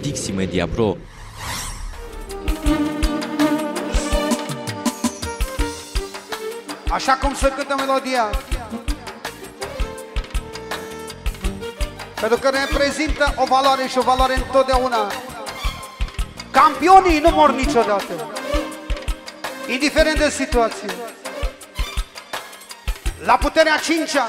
Dixi Media Pro. Așa cum se cântă melodia. Pentru că reprezintă o valoare și o valoare întotdeauna. Campionii nu mor niciodată, indiferent de situație. La puterea cincea.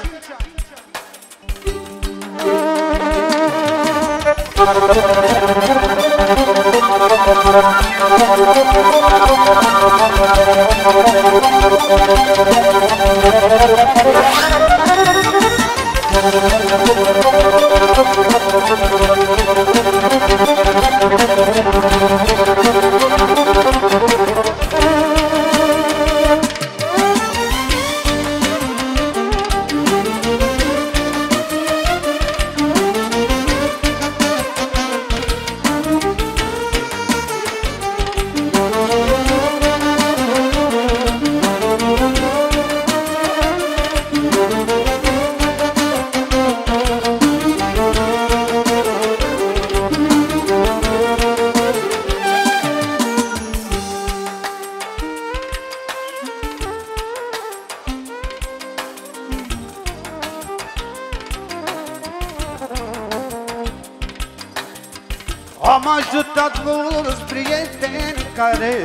Am ajutat mulți prieteni care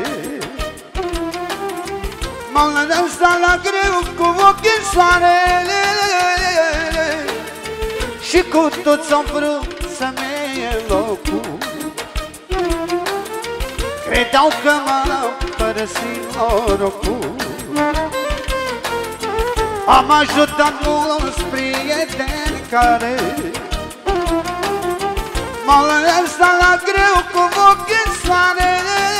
m-au lăsat la greu cu ochii în soare și cu toți am vrut să-mi iei locul. Credeau că m-a părăsit norocul. Am ajutat mulți prieteni care m-au lăsat la greu cu ochii în soare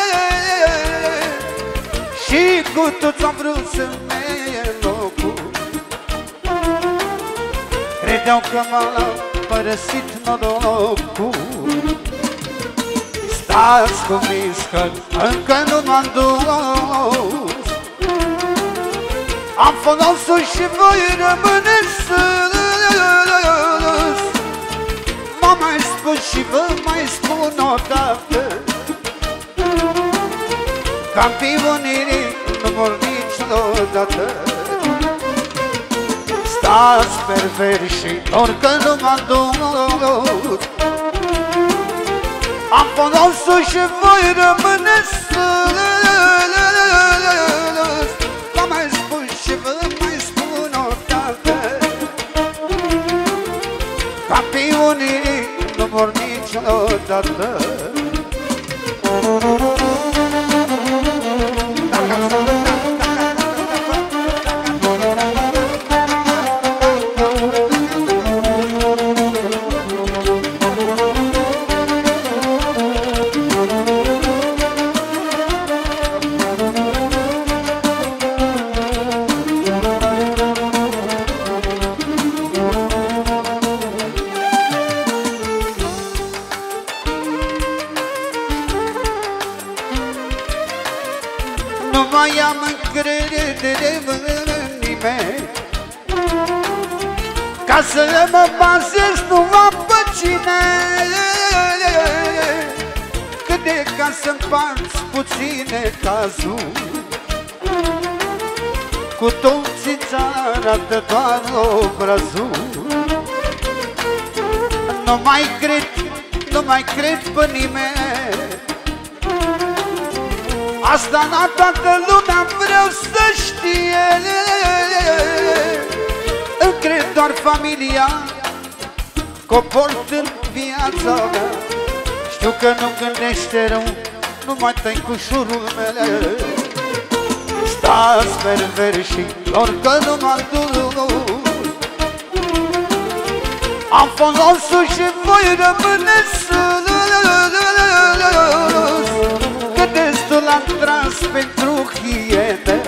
și cu toți am vrut să-mi iei locul. Credeau că m-a părăsit norocul. Stați convins că încă nu m-am dus. Am folosul și voi rămâne sus. M-am mai spus și vă mai spun odată: campionii nu mor niciodată. Stați perverșilor că nu m-am dus. Am folosul și voi rămâne sus. V-am mai spus și vă mai spun odată: campionii nu mor niciodată. Nu mai am încredere în nimeni, ca să mă bazez nu am pe cine. Cât de ca să împarți puține cazuri, cu toții ți arată doar obrazul. Nu mai cred pe nimeni. Asta la toată lumea vreau să știe. Îmi cred doar familia, că-o port în viața mea. Știu că nu gândește rău numai tăicușorul mele. Stați perverșilor că nu m-am dus. Am folosul și voi rămâne sus. Că destul am tras pentru hiene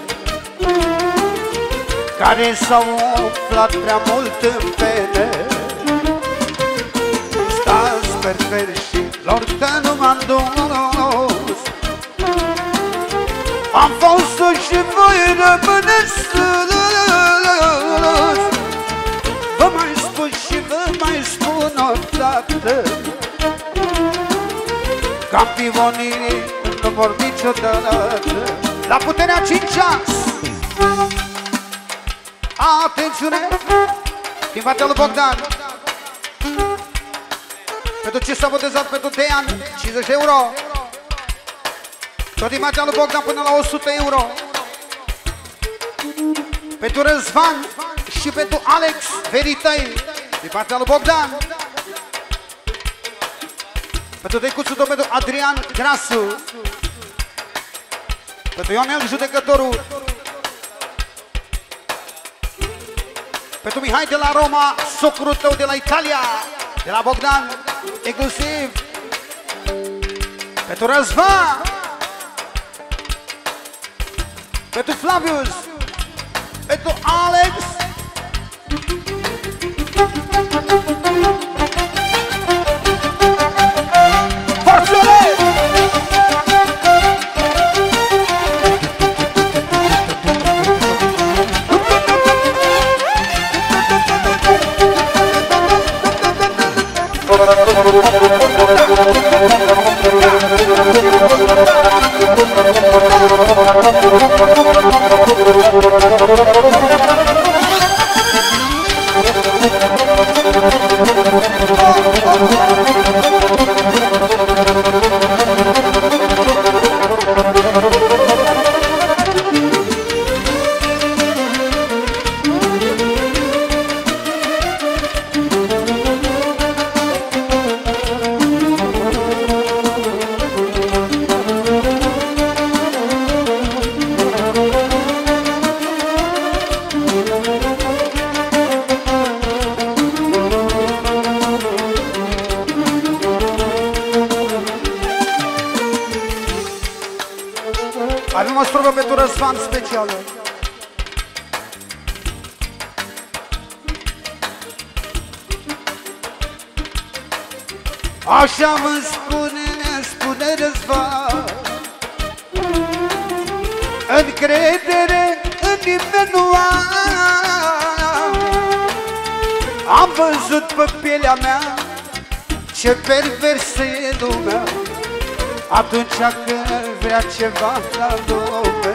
care s-au umflat prea mult în pene. Stați perverșilor că nu m-am dus. Am fost și voi rămâne sus. Vă mai spun și vă mai spun odată: Campionii nu vor niciodată. La puterea 5-a. Atențiune! Din partea lui Bogdan. Pentru ce s-a botezat pentru Dean, 50 de euro. Tot din partea lui Bogdan până la 100 euro. Pentru Răzvan și pentru Alex Verităi, din partea lui Bogdan. Pentru Decuțul tot pentru Adrian Grasu. Pentru Ionel Judecătorul. Pentru Mihai de la Roma, socrul tău de la Italia, de la Bogdan, exclusiv. Pentru Răzvan. Pentru Flavius. Pentru Alex. Avem o strofă pentru Răzvan specială. Așa vă spune Răzvan, încredere în nimeni nu am. Am văzut pe pielea mea ce perversă e lumea atunci când vrea ceva la lume.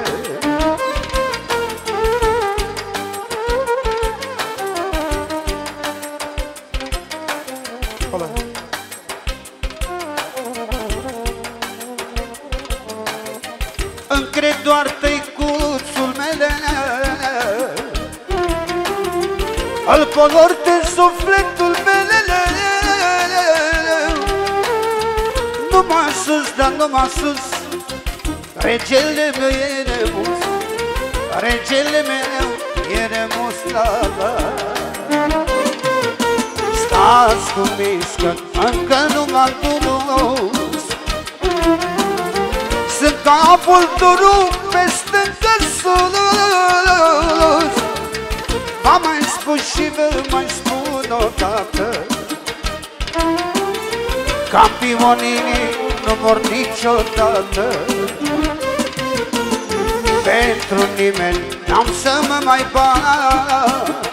Încred doar tăicuțul mele, îl color de sufletul mele. Numai sus, dar numai sus, regele meu e remus, regele meu e remus, la. Stați cu miscă, încă nu m-am dus. Sunt ca vulturul pe stâncă sus. V-am mai spus și vă mai spun o dată, campionii nu mor niciodată. Pentru nimeni n-am să mă mai bat,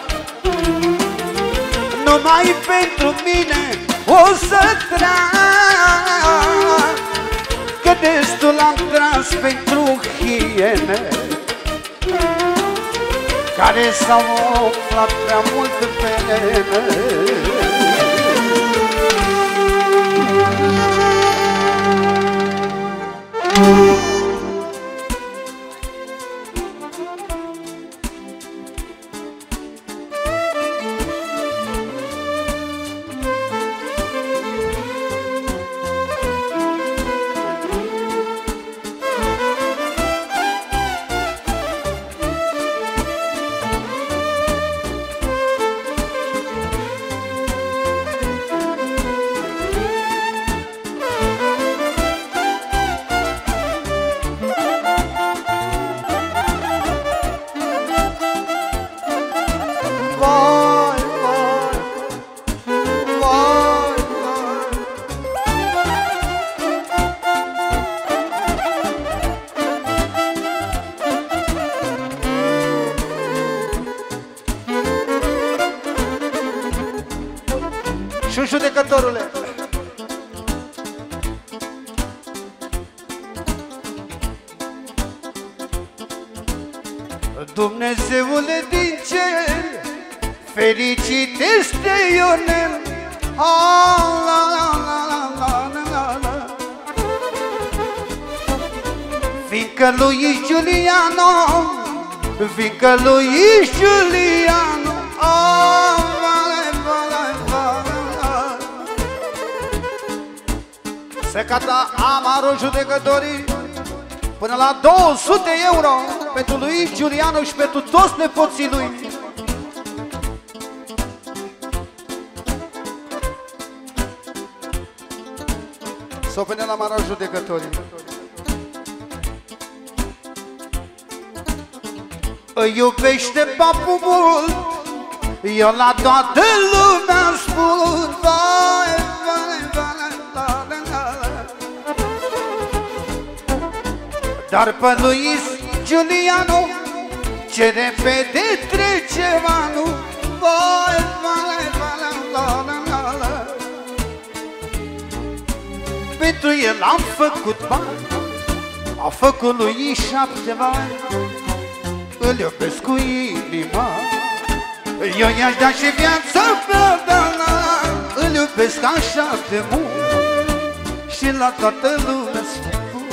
numai pentru mine o să trag, că destul am tras pentru hiene care s-au umflat prea mult pe ele. Și judecătorule, Dumnezeule din cer, fericitește Ionel. Fiindcă lui Giuliano, fiindcă lui Giuliano, se cata amarul judecătorii până la 200 euro pentru lui Giuliano și pentru toți nepoții lui. S-o pune la amarul judecătorii. Îi iubește papul mult, eu la toată lumea spun, vai, vai, vai, la, la, la. Dar pe Luis Giuliano ce repede trece anul, vai, vai, vai, la, la, la, la. Pentru el am făcut bani, a făcut lui 7 bani. Îl iubesc cu inima, eu i-aș da și viața mea, îl iubesc așa de mult și la toată lumea spun.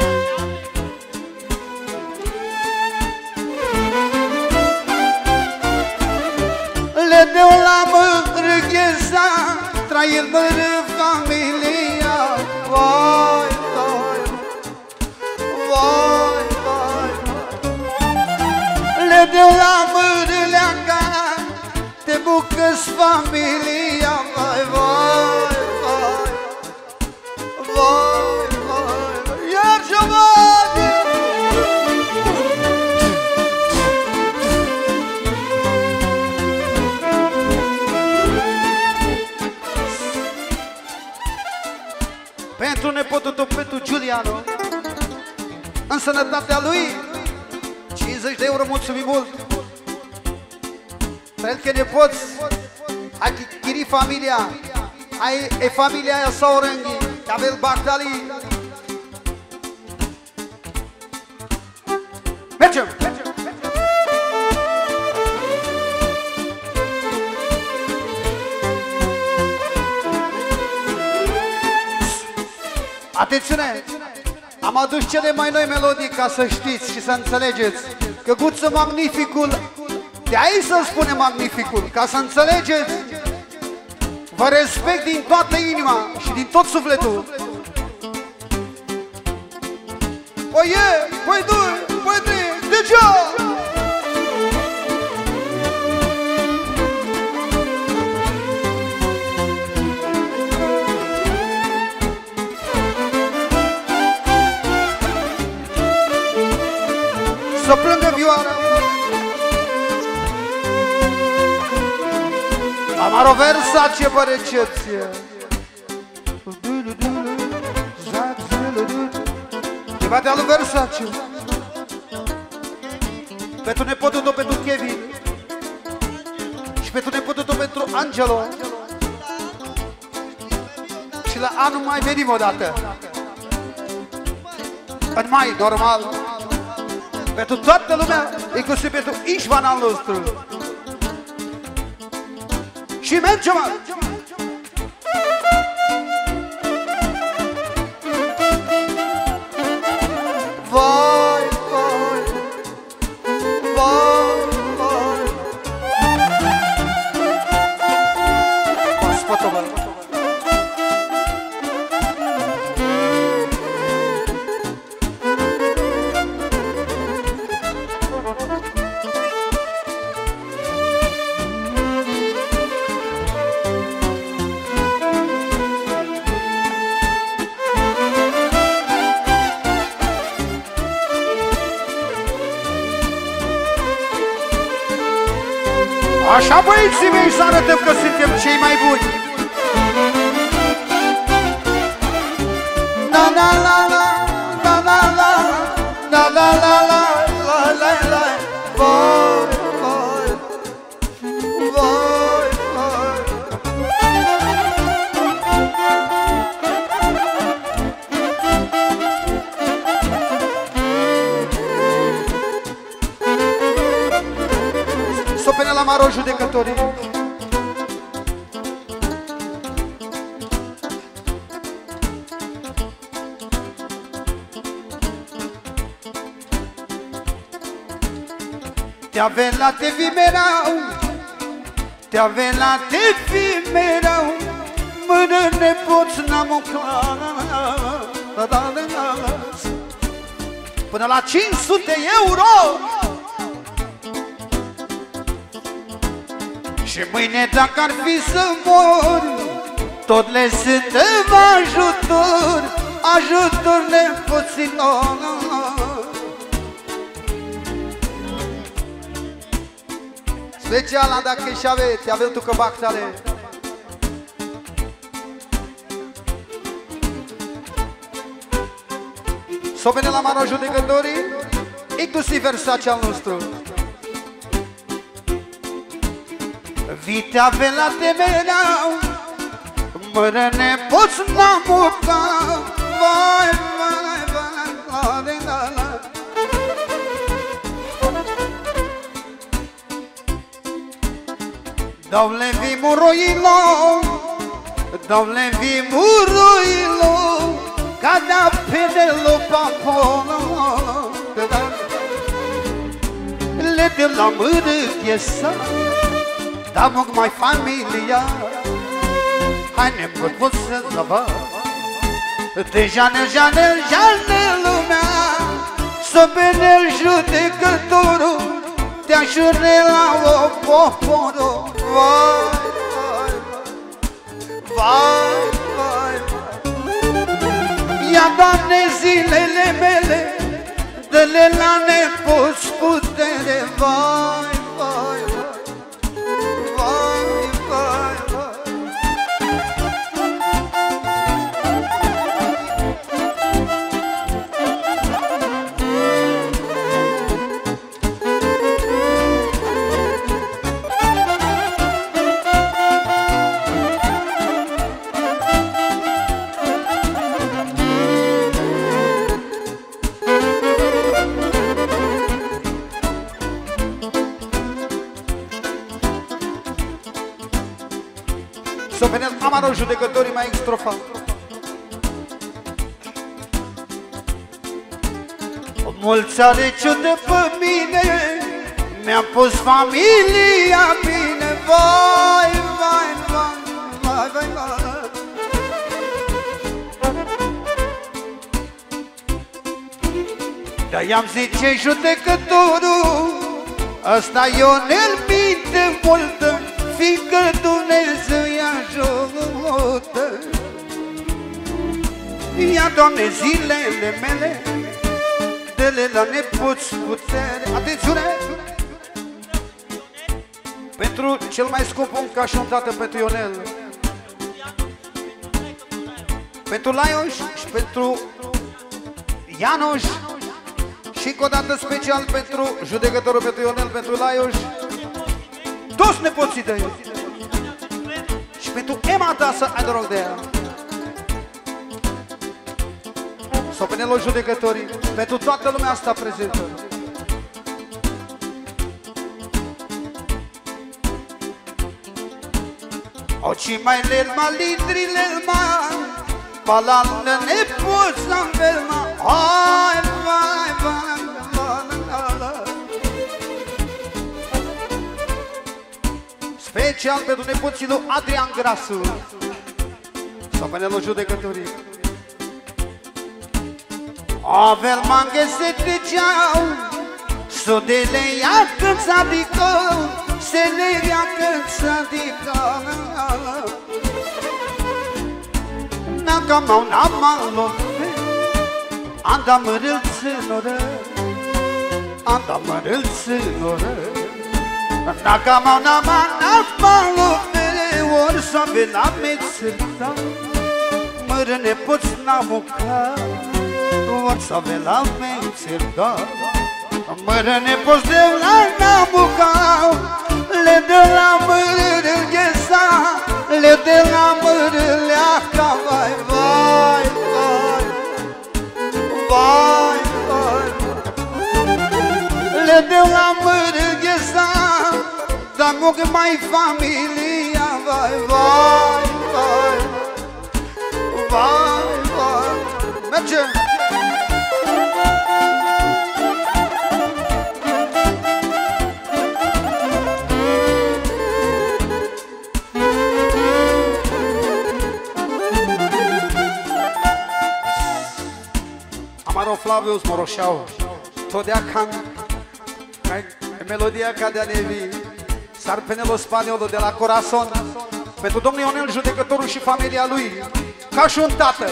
Le deu la mărgheza, trăind mără familia, vai, vai, vai, vai. Le deu la mărâleaca, te bucă-ți familia, vai, vai, vai, vai, vai, iar jumătate. Pentru nepotul tău, pentru Giuliano, în sănătatea lui, 50 de euro, mulțumim mult. Pentru că nepoți, ai chiri familia, e familia aia Saurenghi, Abel Bartali. Mergem! Atențiune! Am adus cele mai noi melodii ca să știți și să înțelegeți că Guță Magnificul, de aici să spune Magnificul, ca să înțelegeți, vă respect din toată inima și din tot sufletul. Păi e, păi doi, păi trei, deja! Să plângă vioara. Amaro Versace pe recepție. Ceva de alu Versace. Pentru nepotul tău, pentru Kevin. Și pentru nepotul tău, pentru Angelo. Și la anul mai venim o dată. În mai, normal. Pentru toată lumea, inclusiv pentru Ișvan al nostru. Și mergem! Vai, vai, vai, vai. Spătovă. Așa, băieții mei, să arătăm că suntem cei mai buni. La la la la, la la la, la la la la, la la la. Vai, vai, vai, vai. judecătorii. Te-a velat, te vi mereu, te-a velat, te vi mereu, mână nepoți n-am o până la 500 euro. Și mâine dacă ar fi să mor, tot le suntem ajutor, ajutor nepoților. Speciala dacă ești aveți, avem tu cobac tale. S-o vene la mano judecătorii, inclusiv Versace al nostru. Vitea vela te veneau, mără nepoți n-amuca. Vai, vai, vai, vai, vai, vai. Dau-le vimuroilo, dau-le vimuroilo, ca da Penelopa Polo. Le de la mână piesa, da mă mai familia. Hai nepot să zăvă, de jane lumea, să bine judecătorul, te ajune la o poporul. Vai, vai, vai, vai, vai. Ia, Doamne, zilele mele, dă-le la nepoți putere. Vai, vai, vai, vai, vai, vai. Să veneți amarul judecătorii mai extrofa. Mulți are ciudă pe mine, mi-am pus familia bine. Vai, vai, vai, vai, vai, vai. Dar i-am zice judecătorul, ăsta Ionel minte multă, fiindcă Dumnezeu i-a ajută. Ia, Doamne, zilele mele, dă-le la nepoți putere. Atențiune! Pentru cel mai scump om ca și un tată, pentru Ionel, pentru Laios și pentru Ianuș, și încă o dată special pentru judecătorul, pentru Ionel, pentru Laios, toți nepoții de ei. Și pentru Ema ta să ai noroc de ea. Sau pe nelor judecătorii, pentru toată lumea asta prezentă. Oci mai lerma, litrile ma, palală nepoți la velma. Hai, vai, vai, special pentru nepoții lui Adrian Grasu sau pe nelor judecătorii. Avel manghe se treceau, sudele ia când s-adică, se le ia când s-adică. N-a mau n-a anda mărâlțânore, anda mărâlțânore. N-a mau n-a ori s-a venat mețârta, mără nepoți n-amuca, ori s-a venat mețârta, mără nepoți de la n-amucau, le dă la mărârâl ghesa, le dă la mărâleaca. Vai, vai, vai, vai, vai, le dă la mărâl ghesa, dar mug mai familia, vai, vai, vai, vai, vai. Merge! Amaro Flavius Moroșau, todea can, melodia ca de-a nevi, Sarpenelo Spaniolo de la Corazon, pentru domnul Ionel, judecătorul și familia lui, ca și un tată,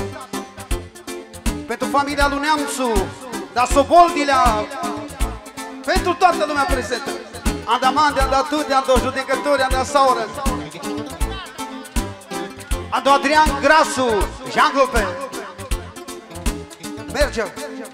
pentru familia lui Neamțu, da Soboldilea, pentru toată lumea prezentă, Andaman, de-a dat de-a dat judecători, de-a dat Sauren, a dat Adrian Grasu, Jean Glope. Mergem!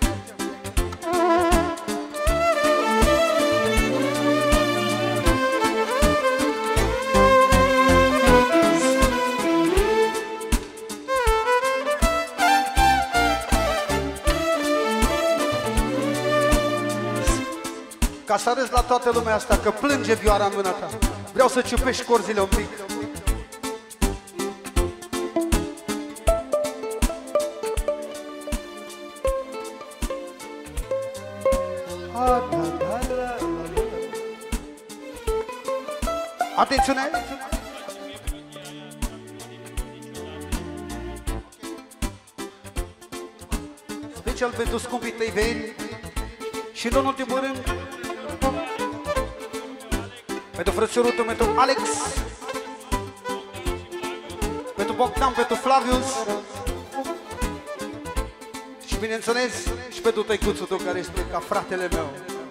Ca să arăți la toată lumea asta că plânge vioara în mâna ta, vreau să ciupești corzile un pic. Atențiune! Special pentru scumpii tăi veni și în ultimul rând pentru frățiorul tău, pentru Alex, pentru Bogdan, pentru Flavius și bineînțeles și pentru tăicuțul tău care este ca fratele meu.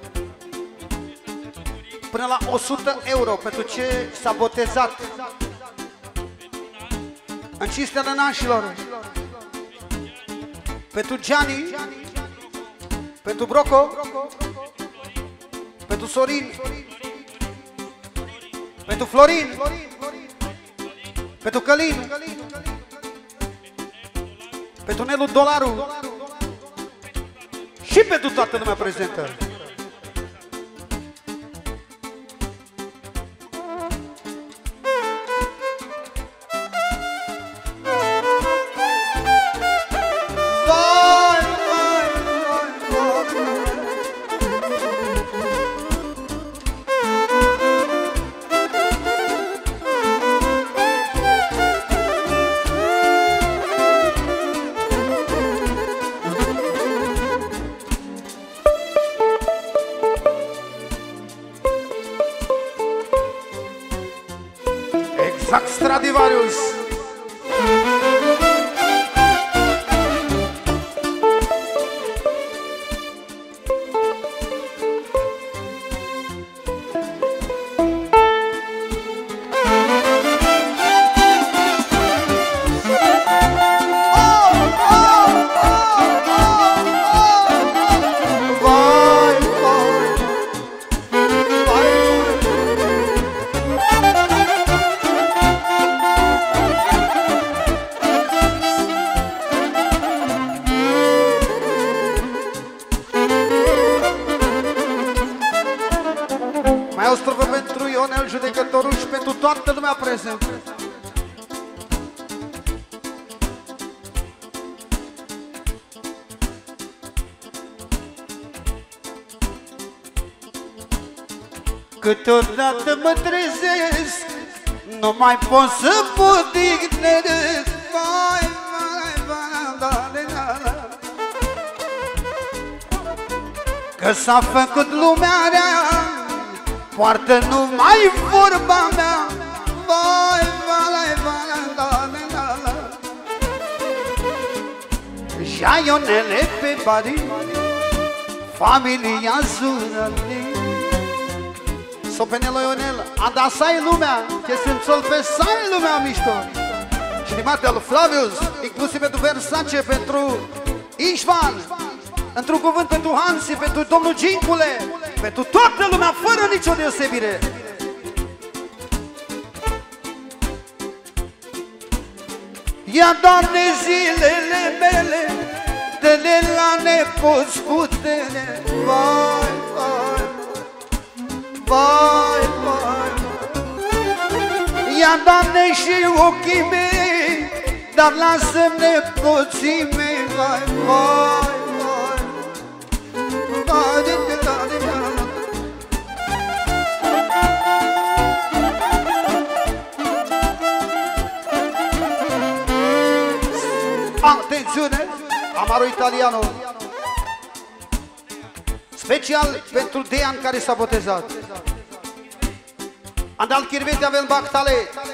Până la 100 euro pentru ce s-a botezat în cinstea nănașilor, pentru Gianni, pentru Broco, pentru Sorin, pentru Florin, pentru Călin, pentru Nelu Dolaru și pentru toată lumea prezentă. Exact, Stradivarius. Mai o strofă pentru Ionel, judecătorul și pentru toată lumea prezentă. Câteodată mă trezesc, nu mai pot să podignesc. Vai, vai, vai, da, da, da. Că s-a făcut lumea rea, poartă numai vorba mea. Vai, vai, vai, da, da, da. Și-a Ionele pe bari, familia Zurali. Sopenelo Ionel, a da sai lumea, che simțol pe sai lumea mișto. Și dimate lui Flavius, inclusiv pentru Versace, pentru Ișvan, într-un cuvânt pentru Hansi, pentru domnul Gincule, pentru toată lumea, fără nicio deosebire. Ia, Doamne, zilele mele, dă-le la nepoți putere. Vai, vai, vai, vai. Ia, Doamne, și ochii mei, dar lasă-mi nepoții mei, vai, vai, vai. Vai, de, de, da, de, da. Atențiune, Amaro Italiano, special pentru Dean care s-a botezat. Andal Chirvete avem Bactale,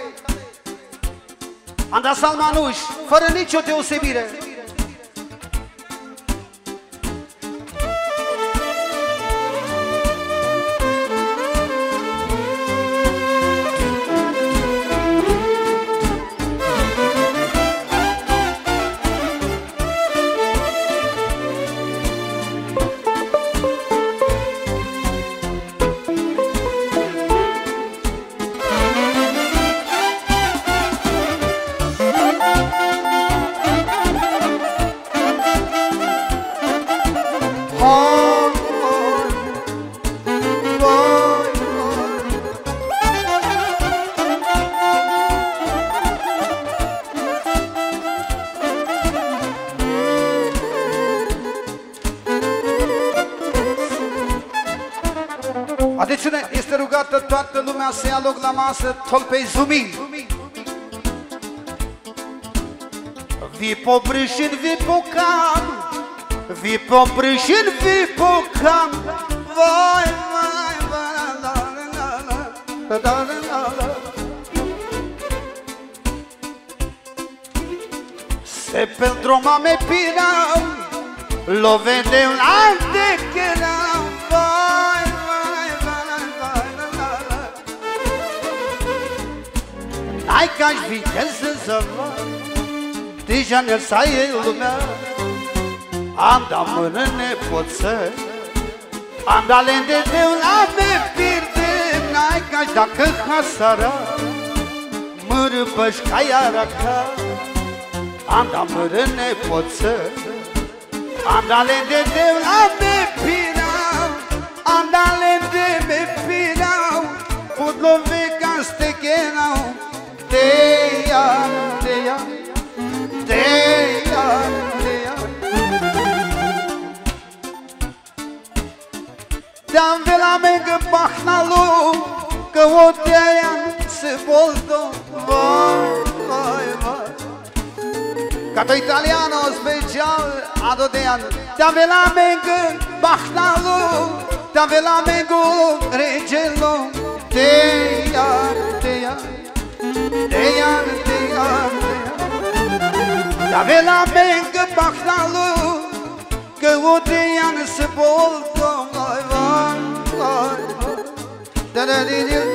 Andal Salmanuș, fără nicio deosebire. Atențiune, este rugată toată lumea să ia loc la masă, tolpei zumi. Vi poprâșin, vi pocam, vi poprâșin, vi pocam. Vai, vai, vai, la, la, la, la, la, la, la. Se pentru mame pirau, lo vedem la de chenau. Vai, ai că-aș viteză să văd, deja ne-l saie lumea. Anda mână nepoță, anda lende de la me pierde. N-ai că-aș dacă hasara, mără pășca iaraca. Anda mără nepoță, anda lende de la me pirau. Anda lende me pirau, podlove ca steghenau. Deia, deia, deia, deia. Te-am vela mega bahnalu, că o deia se volto. Vai, vai, vai. Canto italiano special Ado Dean. Te-am vela mega bahnalu, te-am vela mega regelo. Deia, deia. Deia, deia, deia. Te-ave la mengă bahnalu, că o deia se boltă. Vai, vai, vai, vai.